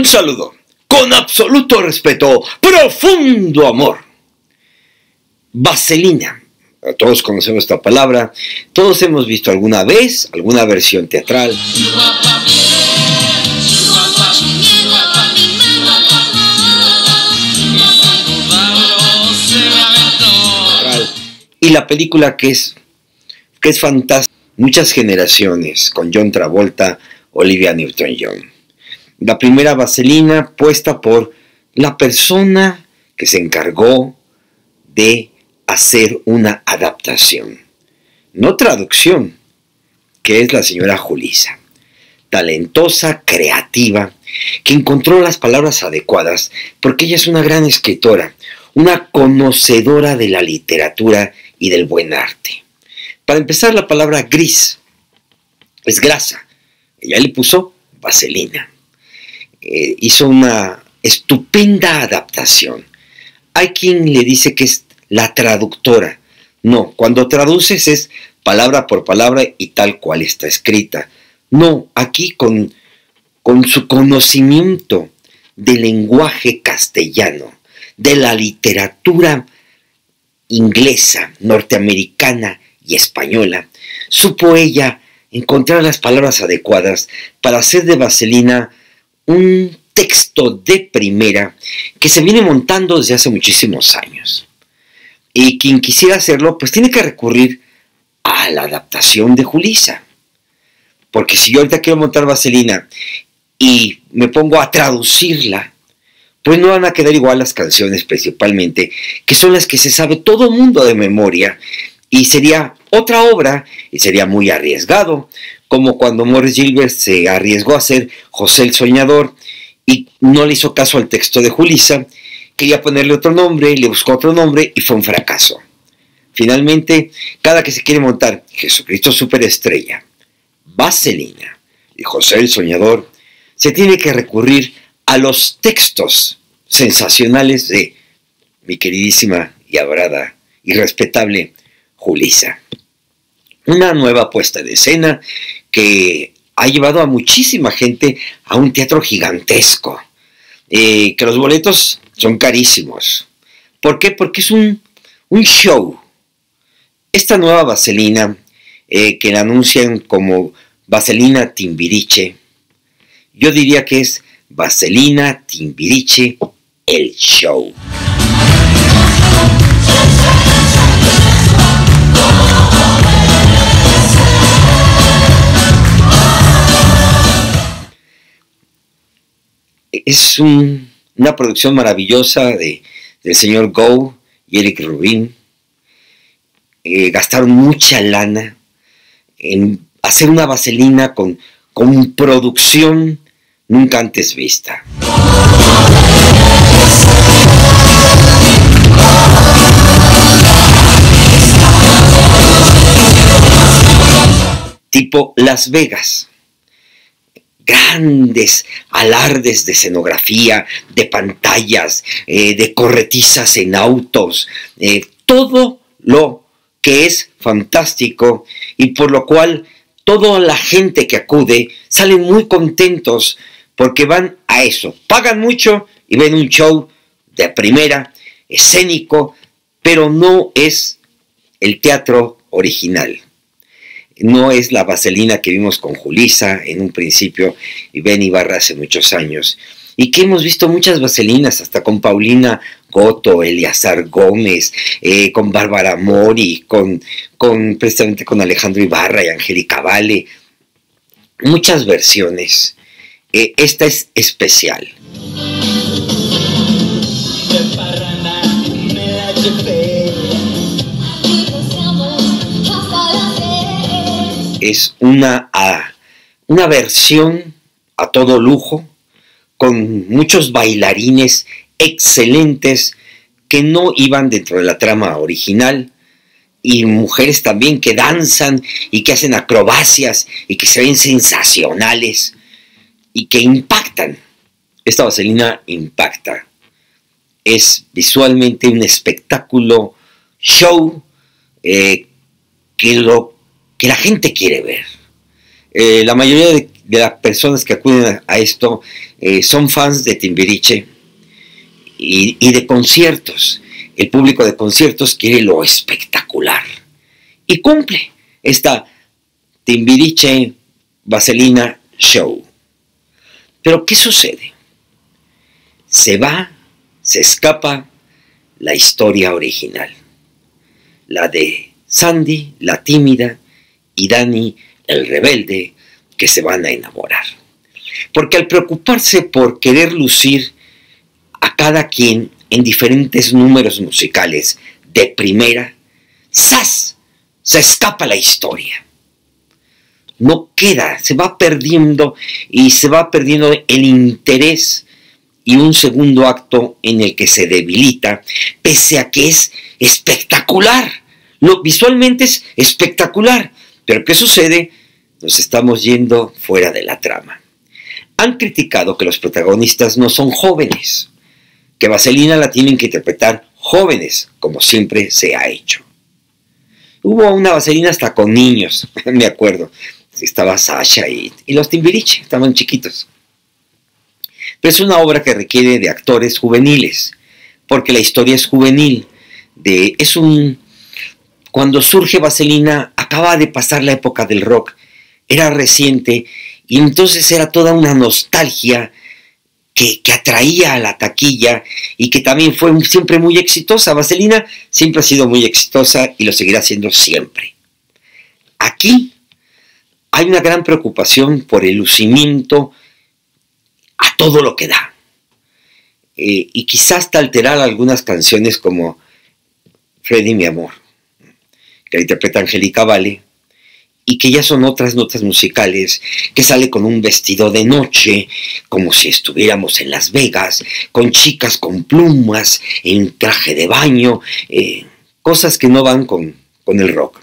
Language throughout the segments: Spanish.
Un saludo, con absoluto respeto, profundo amor. Vaselina. Todos conocemos esta palabra, todos hemos visto alguna vez alguna versión teatral. Y la película que es fantástica, muchas generaciones, con John Travolta, Olivia Newton-John. La primera Vaselina puesta por la persona que se encargó de hacer una adaptación, no traducción, que es la señora Julissa, talentosa, creativa, que encontró las palabras adecuadas, porque ella es una gran escritora, una conocedora de la literatura y del buen arte. Para empezar, la palabra gris es grasa, ella le puso vaselina. Hizo una estupenda adaptación. Hay quien le dice que es la traductora. No, cuando traduces es palabra por palabra y tal cual está escrita. No, aquí con su conocimiento del lenguaje castellano, de la literatura inglesa, norteamericana y española, supo ella encontrar las palabras adecuadas para hacer de Vaselina un texto de primera que se viene montando desde hace muchísimos años. Y quien quisiera hacerlo, pues tiene que recurrir a la adaptación de Julissa. Porque si yo ahorita quiero montar Vaselina y me pongo a traducirla, pues no van a quedar igual las canciones principalmente, que son las que se sabe todo el mundo de memoria, y sería otra obra, y sería muy arriesgado, como cuando Maurice Gilbert se arriesgó a hacer José el Soñador, y no le hizo caso al texto de Julissa, quería ponerle otro nombre, le buscó otro nombre, y fue un fracaso. Finalmente, cada que se quiere montar Jesucristo Superestrella, Vaselina y José el Soñador, se tiene que recurrir a los textos sensacionales de mi queridísima y adorada y respetable Julissa. Una nueva puesta de escena que ha llevado a muchísima gente a un teatro gigantesco, que los boletos son carísimos. ¿Por qué? Porque es un show. Esta nueva Vaselina, que la anuncian como Vaselina Timbiriche, yo diría que es Vaselina Timbiriche, el show. Es una producción maravillosa del señor Gough y Eric Rubin. Gastaron mucha lana en hacer una Vaselina con producción nunca antes vista. Tipo Las Vegas. Grandes alardes de escenografía, de pantallas, de corretizas en autos, todo lo que es fantástico y por lo cual toda la gente que acude salen muy contentos porque van a eso, pagan mucho y ven un show de primera, escénico, pero no es el teatro original. No es la Vaselina que vimos con Julissa en un principio y Ben Ibarra hace muchos años. Y que hemos visto muchas Vaselinas, hasta con Paulina Goto, Eleazar Gómez, con Bárbara Mori, precisamente con Alejandro Ibarra y Angélica Vale. Muchas versiones. Esta es especial. Es una versión a todo lujo, con muchos bailarines excelentes que no iban dentro de la trama original, y mujeres también que danzan y que hacen acrobacias y que se ven sensacionales y que impactan. Esta Vaselina impacta. Es visualmente un espectáculo, show, que la gente quiere ver. La mayoría de las personas que acuden a esto son fans de Timbiriche y de conciertos. El público de conciertos quiere lo espectacular y cumple esta Timbiriche Vaselina Show. Pero ¿qué sucede? Se escapa la historia original, la de Sandy, la tímida, y Danny, el rebelde, que se van a enamorar. Porque al preocuparse por querer lucir a cada quien en diferentes números musicales de primera, ¡zas!, se escapa la historia. No queda, se va perdiendo y se va perdiendo el interés y un segundo acto en el que se debilita, pese a que es espectacular. Visualmente es espectacular, pero ¿qué sucede? Nos estamos yendo fuera de la trama. Han criticado que los protagonistas no son jóvenes, que Vaselina la tienen que interpretar jóvenes, como siempre se ha hecho. Hubo una Vaselina hasta con niños, me acuerdo. Estaba Sasha y los Timbiriche, estaban chiquitos. Pero es una obra que requiere de actores juveniles, porque la historia es juvenil. Cuando surge Vaselina, acaba de pasar la época del rock, era reciente, y entonces era toda una nostalgia que atraía a la taquilla y que también fue siempre muy exitosa. Vaselina siempre ha sido muy exitosa y lo seguirá siendo siempre. Aquí hay una gran preocupación por el lucimiento a todo lo que da. Y quizás hasta alterar algunas canciones como Freddy, mi amor, que la interpreta Angélica Vale, y que ya son otras notas musicales, que sale con un vestido de noche, como si estuviéramos en Las Vegas, con chicas con plumas, en traje de baño, cosas que no van con el rock.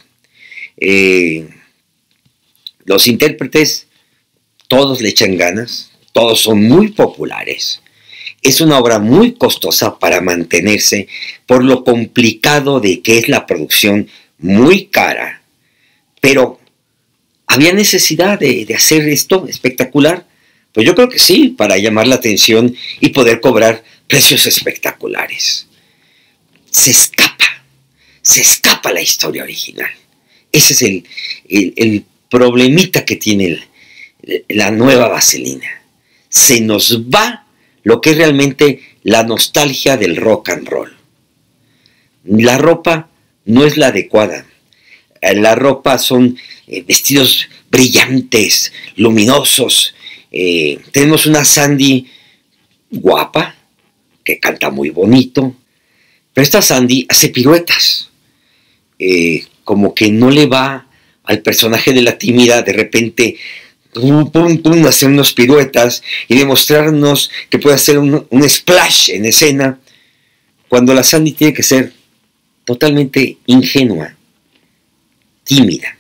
Los intérpretes, todos le echan ganas, todos son muy populares. Es una obra muy costosa para mantenerse por lo complicado de que es la producción, muy cara. Pero, ¿había necesidad de hacer esto espectacular? Pues yo creo que sí, para llamar la atención y poder cobrar precios espectaculares. Se escapa la historia original. Ese es el problemita que tiene la nueva Vaselina. Se nos va lo que es realmente la nostalgia del rock and roll. La ropa no es la adecuada. La ropa son vestidos brillantes, luminosos. Tenemos una Sandy guapa, que canta muy bonito, pero esta Sandy hace piruetas. Como que no le va al personaje de la tímida de repente hacer unas piruetas y demostrarnos que puede hacer un splash en escena, cuando la Sandy tiene que ser totalmente ingenua, tímida.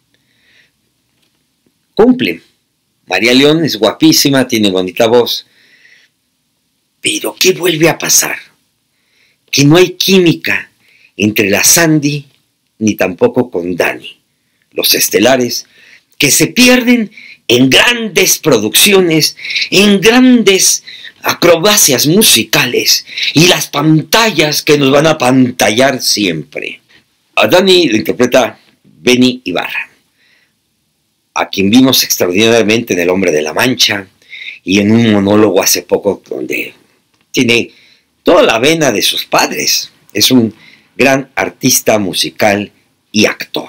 Cumple. María León es guapísima, tiene bonita voz, pero ¿qué vuelve a pasar? Que no hay química entre la Sandy ni tampoco con Danny, los estelares, que se pierden en grandes producciones, en grandes acrobacias musicales y las pantallas que nos van a pantallar siempre. A Danny lo interpreta Benny Ibarra, a quien vimos extraordinariamente en El Hombre de la Mancha y en un monólogo hace poco donde tiene toda la vena de sus padres. Es un gran artista musical y actor.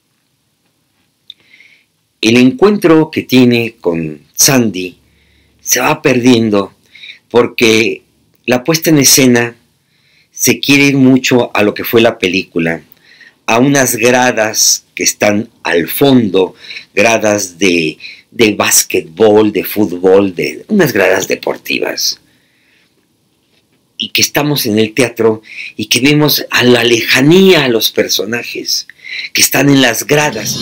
El encuentro que tiene con Sandy se va perdiendo porque la puesta en escena se quiere ir mucho a lo que fue la película, a unas gradas que están al fondo, gradas de básquetbol, de fútbol, de unas gradas deportivas. Y que estamos en el teatro y que vemos a la lejanía a los personajes que están en las gradas.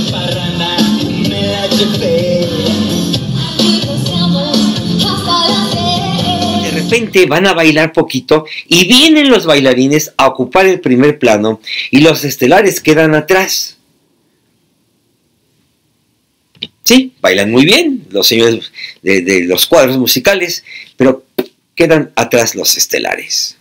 De repente van a bailar poquito y vienen los bailarines a ocupar el primer plano y los estelares quedan atrás. Sí, bailan muy bien los señores de los cuadros musicales, pero quedan atrás los estelares.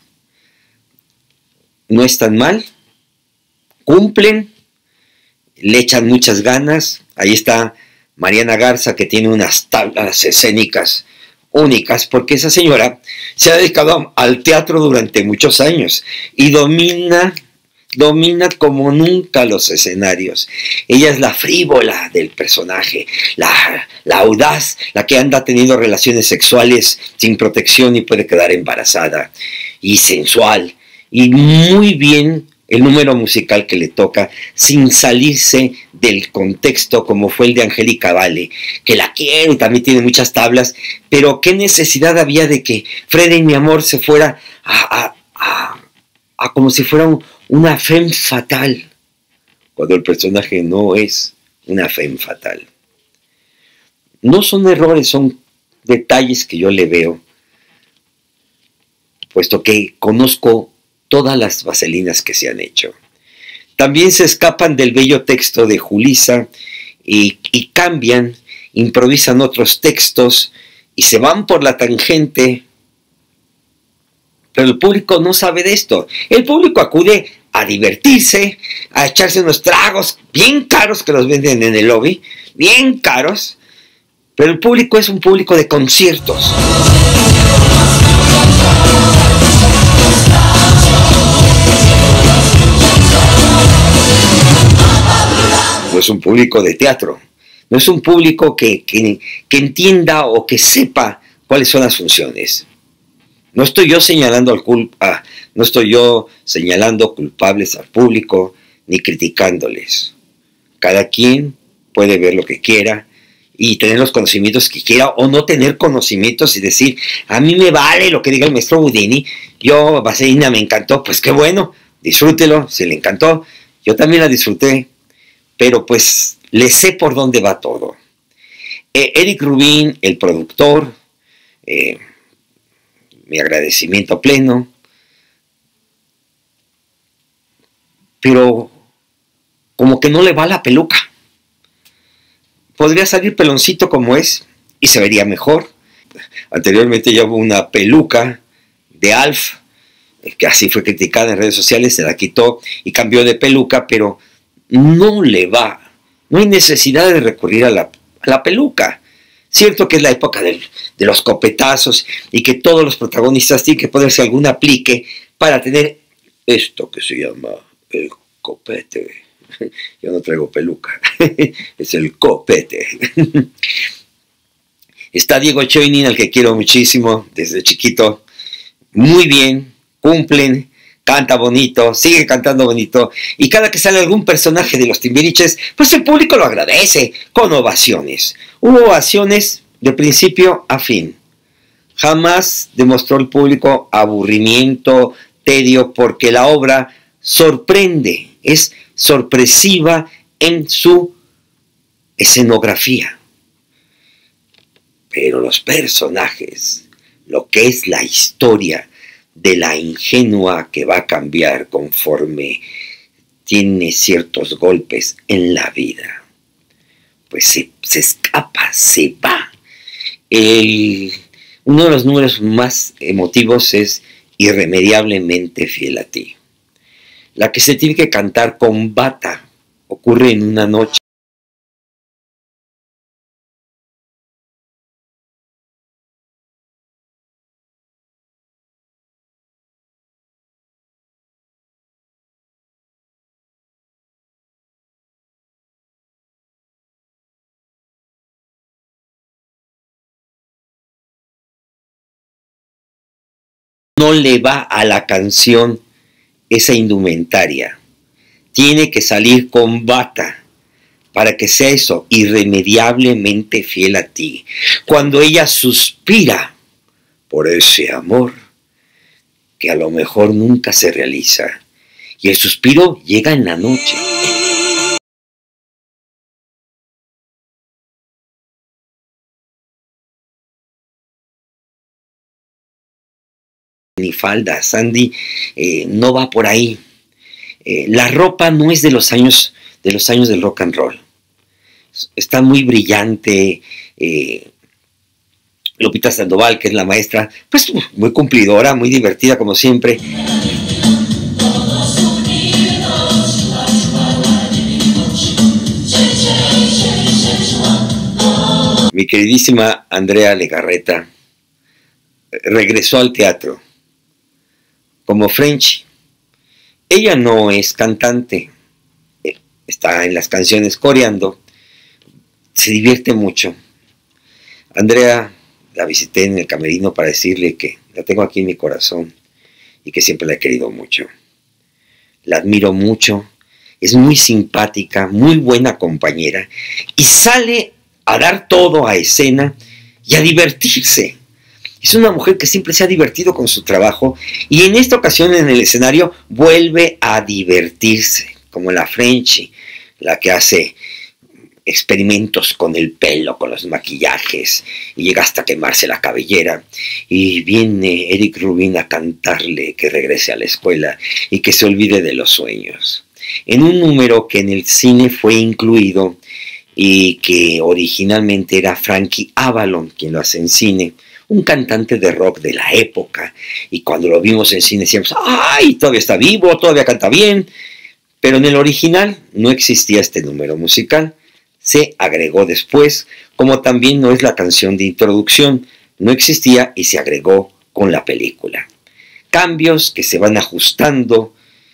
No están mal, cumplen, le echan muchas ganas. Ahí está Mariana Garza, que tiene unas tablas escénicas únicas, porque esa señora se ha dedicado al teatro durante muchos años y domina como nunca los escenarios. Ella es la frívola del personaje, la audaz, la que anda teniendo relaciones sexuales sin protección y puede quedar embarazada, y sensual, y muy bien el número musical que le toca, sin salirse del contexto, como fue el de Angélica Vale, que la quiero y también tiene muchas tablas, pero qué necesidad había de que Freda y mi amor se fuera a como si fuera una femme fatal, cuando el personaje no es una femme fatal. No son errores, son detalles que yo le veo, puesto que conozco todas las vaselinas que se han hecho. También se escapan del bello texto de Julissa y cambian, improvisan otros textos y se van por la tangente. Pero el público no sabe de esto. El público acude a divertirse, a echarse unos tragos bien caros que los venden en el lobby, bien caros. Pero el público es un público de conciertos. No es un público de teatro. No es un público que entienda o que sepa cuáles son las funciones. No estoy yo señalando no estoy yo señalando culpables al público ni criticándoles. Cada quien puede ver lo que quiera y tener los conocimientos que quiera, o no tener conocimientos y decir, a mí me vale lo que diga el maestro Houdini, yo Vaselina me encantó, pues qué bueno, disfrútelo, si le encantó, yo también la disfruté, pero pues le sé por dónde va todo. Eric Rubin, el productor, mi agradecimiento pleno, pero como que no le va la peluca. Podría salir peloncito como es y se vería mejor. Anteriormente ya hubo una peluca de Alf, que así fue criticada en redes sociales, se la quitó y cambió de peluca, pero no le va. No hay necesidad de recurrir a la peluca. Cierto que es la época de los copetazos y que todos los protagonistas tienen que ponerse algún aplique para tener esto que se llama el copete. Yo no traigo peluca, es el copete. Está Diego Choinin, al que quiero muchísimo desde chiquito. Muy bien, cumplen, canta bonito, sigue cantando bonito. Y cada que sale algún personaje de los Timbiriches, pues el público lo agradece con ovaciones. Hubo ovaciones de principio a fin. Jamás demostró el público aburrimiento, tedio, porque la obra sorprende, es sorpresiva en su escenografía. Pero los personajes, lo que es la historia de la ingenua que va a cambiar conforme tiene ciertos golpes en la vida, pues se escapa, se va. Uno de los números más emotivos es Irremediablemente fiel a ti. La que se tiene que cantar con bata ocurre en una noche. No le va a la canción esa indumentaria. Tiene que salir con bata para que sea eso, irremediablemente fiel a ti. Cuando ella suspira por ese amor que a lo mejor nunca se realiza, y el suspiro llega en la noche. Ni falda, Sandy no va por ahí. La ropa no es de los años del rock and roll. está muy brillante. Lupita Sandoval, que es la maestra, pues muy cumplidora, muy divertida como siempre. Mi queridísima Andrea Legarreta regresó al teatro como Frenchy. Ella no es cantante, está en las canciones coreando, se divierte mucho. Andrea la visité en el camerino para decirle que la tengo aquí en mi corazón y que siempre la he querido mucho. La admiro mucho, es muy simpática, muy buena compañera y sale a dar todo a escena y a divertirse. Es una mujer que siempre se ha divertido con su trabajo y en esta ocasión en el escenario vuelve a divertirse, como la Frenchy, la que hace experimentos con el pelo, con los maquillajes, y llega hasta quemarse la cabellera, y viene Eric Rubin a cantarle que regrese a la escuela y que se olvide de los sueños. En un número que en el cine fue incluido y que originalmente era Frankie Avalon quien lo hace en cine, un cantante de rock de la época, y cuando lo vimos en cine decíamos, ¡ay! Todavía está vivo, todavía canta bien, pero en el original no existía este número musical. Se agregó después, como también no es la canción de introducción, no existía y se agregó con la película. Cambios que se van ajustando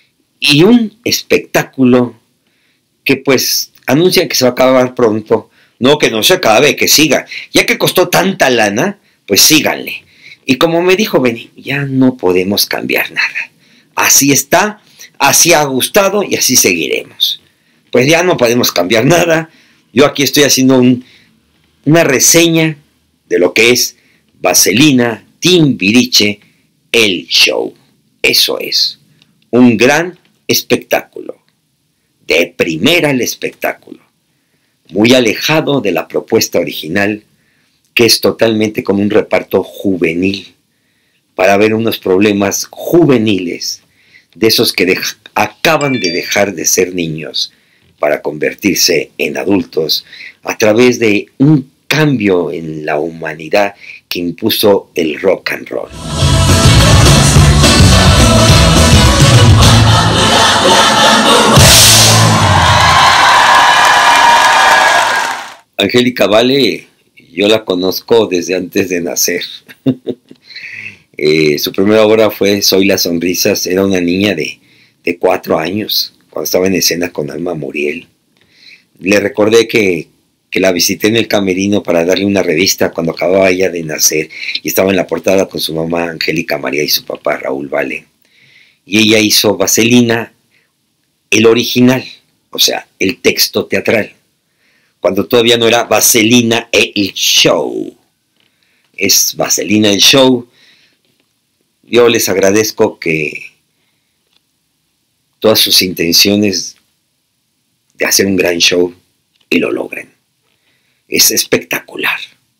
y un espectáculo que pues anuncian que se va a acabar pronto. No, que no se acabe, que siga. Ya que costó tanta lana, pues síganle. Y como me dijo Benny, ya no podemos cambiar nada. Así está, así ha gustado y así seguiremos. Pues ya no podemos cambiar nada. Yo aquí estoy haciendo una reseña de lo que es Vaselina Timbiriche, el show. Eso es, un gran espectáculo. De primera el espectáculo. Muy alejado de la propuesta original, que es totalmente como un reparto juvenil, para ver unos problemas juveniles, de esos que acaban de dejar de ser niños, para convertirse en adultos a través de un cambio en la humanidad que impuso el rock and roll. Angélica Vale, yo la conozco desde antes de nacer. Su primera obra fue Soy las sonrisas, era una niña de 4 años. Cuando estaba en escena con Alma Muriel. Le recordé que la visité en el camerino para darle una revista cuando acababa ella de nacer y estaba en la portada con su mamá Angélica María y su papá Raúl Vale. Y ella hizo Vaselina, el original, o sea, el texto teatral, cuando todavía no era Vaselina el show. Es Vaselina el show. Yo les agradezco que todas sus intenciones de hacer un gran show y lo logren. Es espectacular.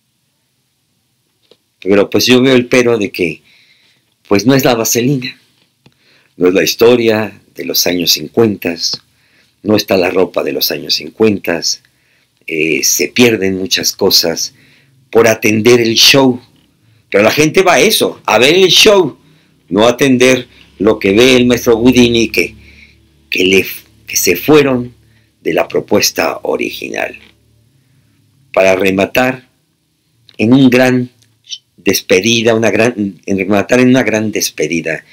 Pero pues yo veo el pero de que pues no es la Vaselina, no es la historia de los años 50, no está la ropa de los años 50, se pierden muchas cosas por atender el show. Pero la gente va a eso, a ver el show, no a atender lo que ve el maestro Houdini que se fueron de la propuesta original. Para rematar en un gran despedida, rematar en una gran despedida,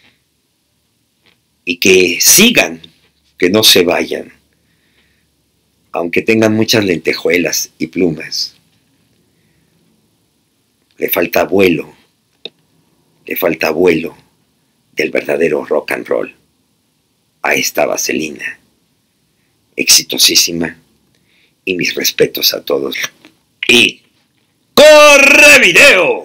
y que sigan, que no se vayan, aunque tengan muchas lentejuelas y plumas. Le falta vuelo del verdadero rock and roll a esta Vaselina, exitosísima, y mis respetos a todos. Y ¡corre video!